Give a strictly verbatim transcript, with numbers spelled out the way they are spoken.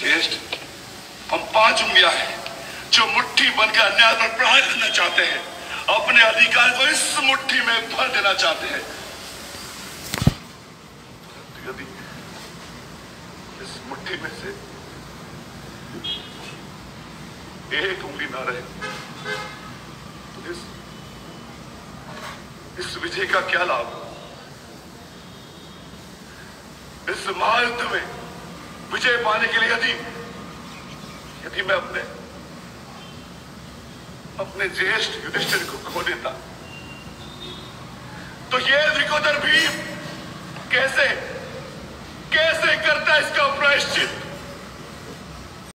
ज्येष्ठ, हम पांच उंगलियां हैं जो मुट्ठी बनकर अन्याय पर प्रहार करना चाहते हैं, अपने अधिकार को इस मुट्ठी में भर देना चाहते हैं। यदि इस मुट्ठी में से एक उंगली ना रहे तो इस इस विजय का क्या लाभ? इस महायुद्ध में विजय पाने के लिए यदि यदि मैं अपने अपने ज्येष्ठ युधिष्ठिर को खो देता तो ये विकोदर भीम कैसे कैसे करता इसका प्रायश्चित?